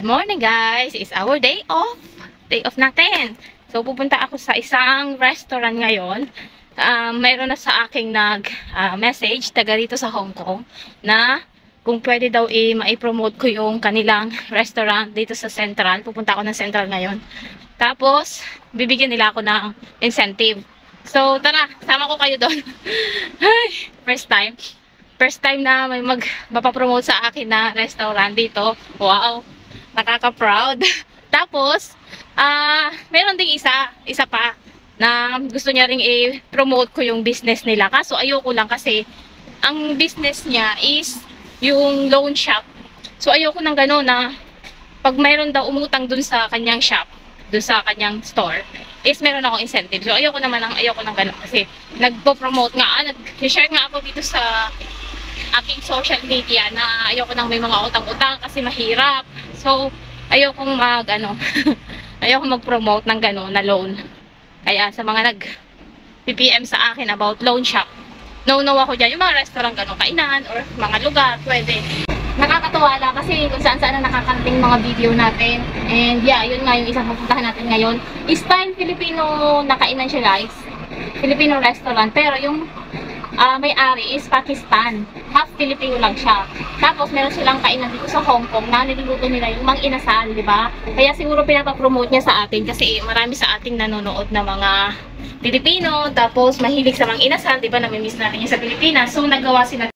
Morning guys! It's our day off. Day off natin. So pupunta ako sa isang restaurant ngayon. Mayroon na sa aking nag-message taga dito sa Hong Kong na kung pwede daw ma-promote ko yung kanilang restaurant dito sa Central. Pupunta ako ng Central ngayon. Tapos bibigyan nila ako ng incentive. So tara, sama ko kayo doon. First time na may mapapromote sa akin na restaurant dito. Wow! Nakaka-proud. Tapos, meron ding isa pa na gusto niya ring i-promote ko yung business nila. Kaso ayoko lang kasi ang business niya is yung loan shop. So ayoko nang gano'n na pag mayroon daw umutang dun sa kanyang shop, dun sa kanyang store, is meron akong incentive. So ayoko nang gano'n kasi nagpo-promote nga, nag-share nga ako dito sa aking social media na ayoko nang may mga utang-utang kasi mahirap. So, ayokong ayokong mag-promote ng gano'n na loan. Kaya sa mga nag-PPM sa akin about loan shop, no ako dyan. Yung mga restaurant gano'n, kainan or mga lugar, pwede. Nakakatuwa lang kasi kung saan-saan na nakakarating mga video natin. And yeah, yun nga yung isang pupuntahan natin ngayon. Style Filipino na kainan siya guys. Filipino restaurant. Pero yung may-ari is Pakistan. Half Filipino lang siya. Tapos meron silang kainan dito sa Hong Kong na niluluto nila yung mang inasal, di ba? Kaya siguro pinapapromote niya sa atin kasi marami sa ating nanonood na mga Pilipino. Tapos mahilig sa mang inasal, di ba? Namimiss natin yung sa Pilipinas. So nagawa sila.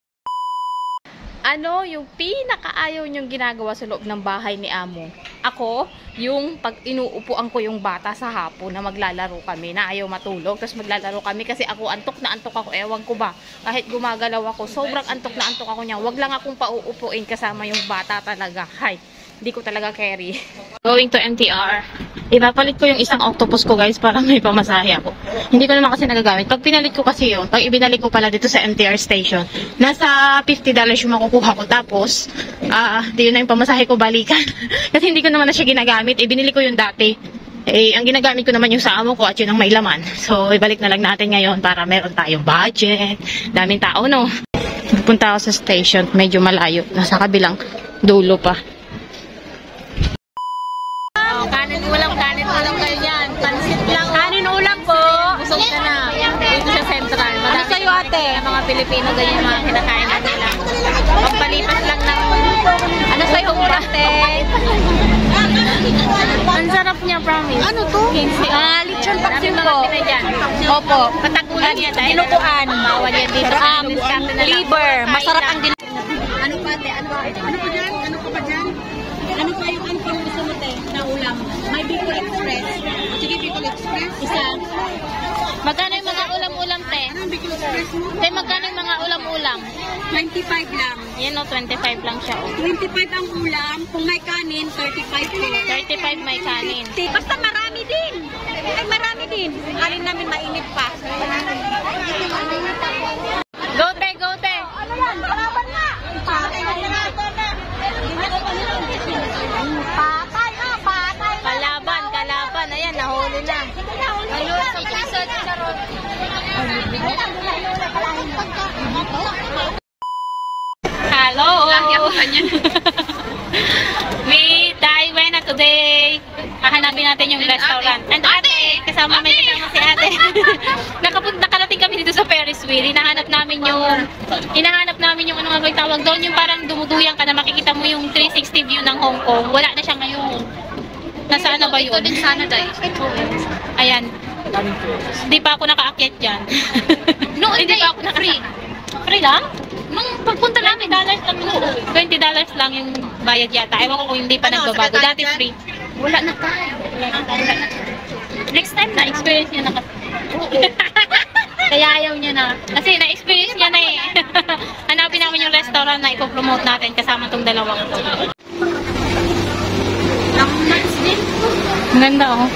Ano yung pinakaayaw niyong ginagawa sa loob ng bahay ni Amo? Ako, yung pag inuupuan ko yung bata sa hapon na maglalaro kami, na ayaw matulog, tapos maglalaro kami kasi ako antok na antok ako, ewan ko ba, kahit gumagalaw ako, sobrang antok na antok ako niya, wag lang akong pauupuin kasama yung bata talaga, hindi ko talaga carry. Going to MTR. Ipapalit ko yung isang octopus ko guys para may pamasahe ako. Hindi ko naman kasi nagagamit. Pag pinalit ko kasi yun, pag ibinalik ko pala dito sa MTR station, nasa $50 yung makukuha ko. Tapos, di yun na yung pamasahe ko balikan. Kasi hindi ko naman na siya ginagamit. Ibinili ko yung dati. Ang ginagamit ko naman yung sa amo ko at yun ang may laman. So, ibalik na lang natin ngayon para meron tayong budget. Daming tao, no? Punta ako sa station. Medyo malayo. Nasa kabilang dulo pa. Kanin ulam kayo dyan. Pansit lang. Kanin ulam po. Busog ka na. Dito sa Central. Ano sa'yo ate? Mga Pilipino ganyan mga kinakain natin lang. Pagpalipas lang ng... Ano sa'yo ate? Ang sarap niya, promise. Ano to? Lechon taksim po. Opo. Katakulan yan. Dinukuan. Bawal yan dito. Liver. Masarap ang dinukuan. Ano pa ate? Ano pa dyan? Ano pa dyan? Ano pa yung gusto mo te na ulam? May Bicol Express. Sige, Bicol Express. Isa. Magkano yung mga ulam-ulam te? Ano yung Bicol Express mo? Te, magkano yung mga ulam-ulam? 25 lang. Yan o, 25 lang siya o. 25 ang ulam. Kung may kanin, 35 po. 35 may kanin. Basta marami din. Ay, marami din. Alin namin mainit pa. Go te, go te. Ano yan? Kalaban na. Patay na. Kalaban. Ayan, nahuli na. Ayun, sa piso na charon. Hello! We went na today. Hahanapin natin yung restaurant. And ate! May kasama si ate. Nakarating kami dito sa Ferris wheel. Hinahanap namin yung ano nga ba yung tawag doon, yung parang dumuduyang ka na makikita mo yung 360 view ng Hong Kong. Wala na siya ngayon. Nasaan na ba yun? Ito din sana dahil. Ayan. Hindi pa ako nakaakyat dyan. No, hindi pa ako free. Free lang? Nung pagpunta namin, $20 lang yung bayad yata. Ewan ko kung hindi pa nagbabago. Dati free. Wala na tayo. Next time na, experience niya na kasi. Kaya ayaw niya na. Kasi na-experience niya na eh. Hanapin namin yung restaurant na ipopromote natin kasama tong dalawang ito. Ang ganda oh.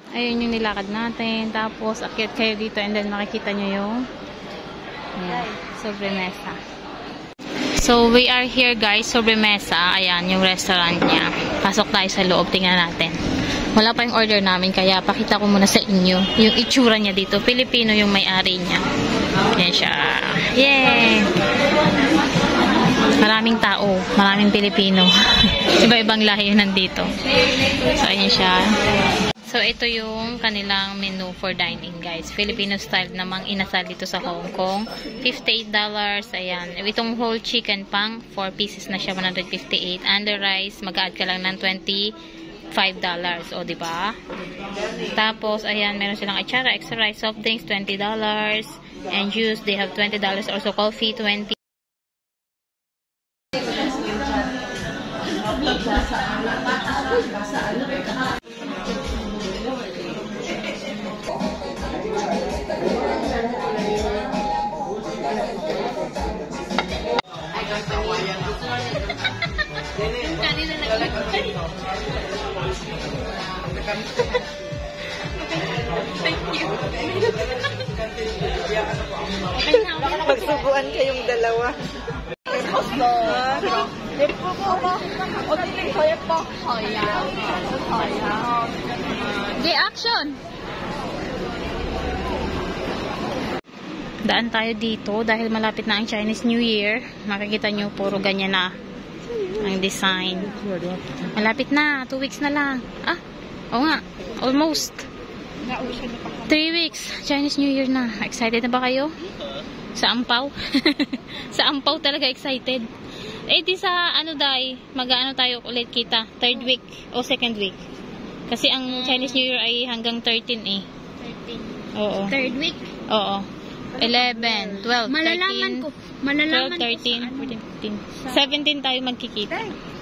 Ayun yung nilakad natin. Tapos, akyat kayo dito and then makikita nyo yung sobremesa. So, we are here guys, sobremesa. Ayan, yung restaurant niya. Pasok tayo sa loob, tingnan natin. Wala pa yung order namin, kaya pakita ko muna sa inyo yung itsura niya dito. Filipino yung may-ari niya. Ayan siya. Yay! Maraming tao, maraming Pilipino. Iba-ibang lahi yung nandito. So, ayan siya. So, ito yung kanilang menu for dine-in, guys. Filipino style namang inasal dito sa Hong Kong. $58. Ayan. Itong whole chicken pang, 4 pieces na siya, 158. And the rice, mag-add ka lang ng $25. O, diba? Tapos, ayan, meron silang achara, extra rice, soft drinks, $20. And juice, they have $20. Also, coffee, $20. Kanina nag-thank you. Magsubuan kayong dalawa. Di action! Daan tayo dito dahil malapit na ang Chinese New Year. Makikita nyo, puro ganyan na ang design. Malapit na, 2 weeks na lang. Ah, oo nga, almost 3 weeks, Chinese New Year na. Excited na ba kayo? Sa ampaw? Sa ampaw talaga excited. Eh di sa ano day, mag-ano tayo ulit kita, 3rd week o 2nd week. Kasi ang Chinese New Year ay hanggang 13 eh. 13. Oo. 3rd week? Oo. 11, 12, Malalaman 13, ko. Malalaman 12, 13, 14, 15. 17 tayo magkikita.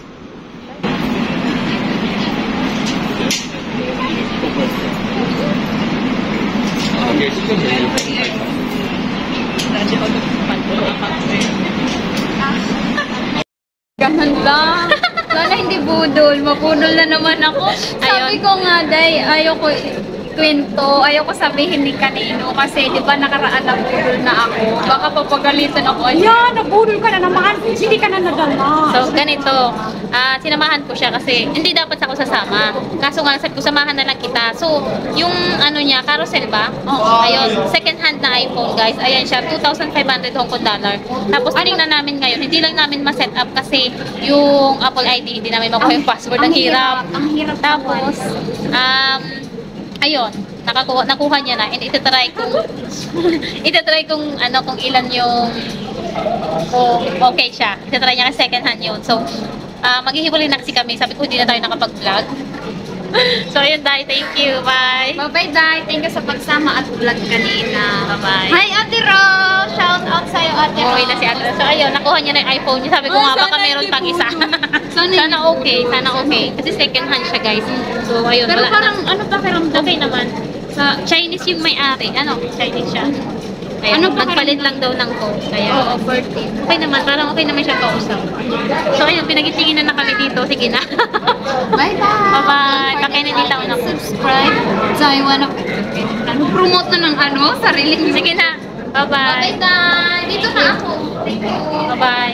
Ganun lang. Sana hindi budol. Mapudol na naman ako. Sabi ko nga, day, ayoko kwento. Ayoko sabihin ni kanino. Kasi, di ba, nakaraan na budol na ako. Baka papagalitan ako. Ayan, nabudol ka na naman. Hindi ka na nadala. So, ganito. Sinamahan ko siya kasi hindi dapat ako sasama. Kaso nga, sabi ko, samahan na lang kita. So, yung ano niya, carousel ba? Oo. Ayun, second hand na iPhone, guys. Ayan siya, 2,500 Hong Kong dollar. Tapos, tinignan namin ngayon. Hindi lang namin ma-set up kasi yung Apple ID, hindi namin makuha yung password. Ang hirap. Ang hirap. Tapos, ayun, nakuha niya na. And itatry kung ano, kung ilan yung kung okay siya. Itatry niya kasi second hand yun. So, maghihiwalay na kasi kami. Sabi ko, hindi na tayo nakapag-vlog. So, ayun, Day. Thank you. Bye. Bye-bye, day. Thank you sa pagsama at vlog kanina. Bye-bye. Hi, Ate Rose! Shout out sa'yo, Ate Rose. Okay na si Ate. So, ayun, nakuha niya na yung iPhone niya. Sabi ko nga, baka meron pang isa. Sana okay. Sana okay. Kasi second hand siya, guys. So, ayun. Pero wala parang, na. ano pa karamdam? Okay naman. Sa Chinese yung may-ari. Ano? Chinese siya. Ayun, Ano pa nagpalit lang daw ng code. Kaya, Oo, 14. okay naman. Parang okay naman siya kausap. So, ayun, pinagitingin na kami dito. Sige na. Bye-bye! Bye-bye. Ka-Kennedy Town ako. Subscribe. Taiwan ako. Promote na ng ano, sarili niyo. Sige na. Bye-bye. Bye-bye! Dito na ako. Bye-bye.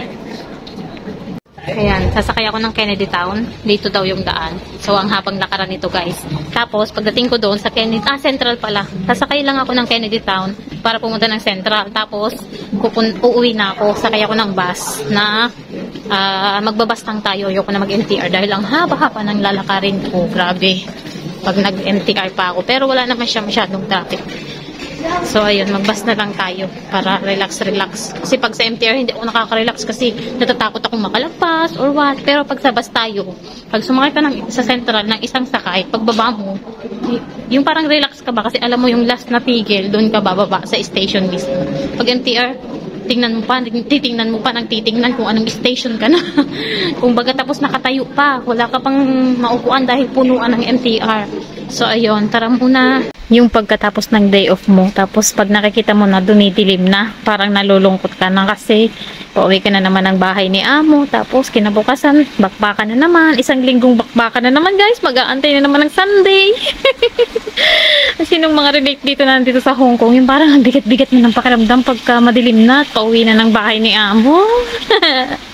Ayan, sasakay ako ng Kennedy Town. Dito daw yung daan. So, ang habang lakaran nito, guys. Tapos, pagdating ko doon sa Kennedy, Central pala. Sasakay lang ako ng Kennedy Town para pumunta ng Central. Tapos, uuwi na ako. Sakay ako ng bus na magbabas lang tayo. Ayoko na mag-MTR dahil ang haba-haba ng lalakarin ko. Grabe. Pag nag-MTR pa ako. Pero wala naman siya masyadong traffic. So, ayun, magbas na lang tayo para relax. Kasi pag sa MTR, hindi ako nakaka-relax kasi natatakot akong makalagpas or what. Pero pag sa bus tayo, pag sumakay ka sa Central ng isang sakay, pagbaba mo, yung parang relax ka ba? Kasi alam mo yung last na tigil, doon ka bababa sa station mismo. Pag MTR, titingnan mo pa ng titingnan kung anong station ka na. Kung baga tapos nakatayo pa, wala ka pang maupuan dahil punuan ng MTR. So, ayun, tara muna yung pagkatapos ng day off mo. Tapos, pag nakikita mo na dumidilim na, parang nalulungkot ka na kasi pauwi ka na naman ng bahay ni amo. Tapos, kinabukasan, bakbakan na naman. Isang linggong bakbakan na naman, guys. Mag-aantay na naman ng Sunday. Kasi nung mga relate dito na nandito sa Hong Kong, yung parang ang bigat-bigat mo ng pakiramdam pagka madilim na at pauwi na ng bahay ni amo.